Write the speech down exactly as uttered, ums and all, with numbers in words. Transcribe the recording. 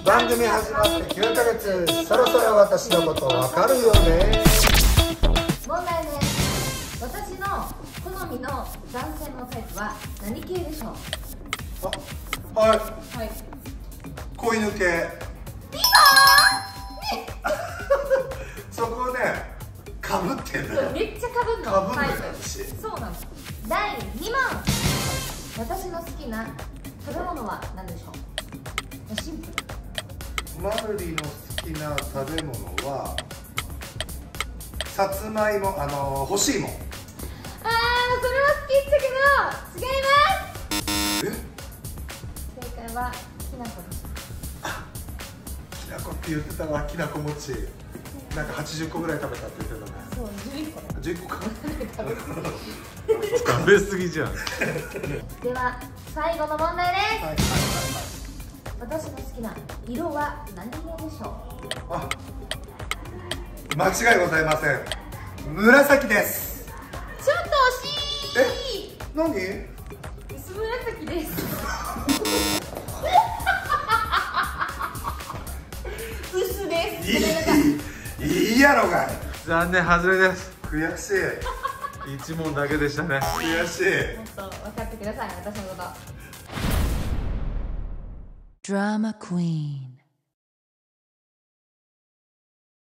番組始まってきゅうかげつ、そろそろ私のことわかるよね。 問題です。私の好みの男性のタイプは何系でしょう？ あ、はい、 はい、 子犬系。 ピンポそこね、かぶってるの。 ーン。めっちゃかぶんの。 かぶんのはい、 私。 そうなの。だいに問。私の好きな食べ物は何でしょう？シンプル。 マルリの好きな食べ物はさつまいも、あの干し芋。 あー、それは好きって言ったけど違います。 え、 正解はきなこです。 きなこって言ってたわ。きなこ餅なんかはちじゅっこぐらい食べたって言ってたね。 そうじゅういっこだ。 じゅういっこか。 食べ過ぎじゃん。 では最後の問題です。 はいはいはいはい。 私の好きな色は何色でしょう？ あ、間違いございません。紫です。 ちょっと惜しい。 え、何？ 薄紫です。薄です。 いごめんなさい。 い、いいやろがい。 残念、外れです。 悔しい。 一問だけでしたね。 悔しい。 もっと分かってください、私のこと。 Drama Queen.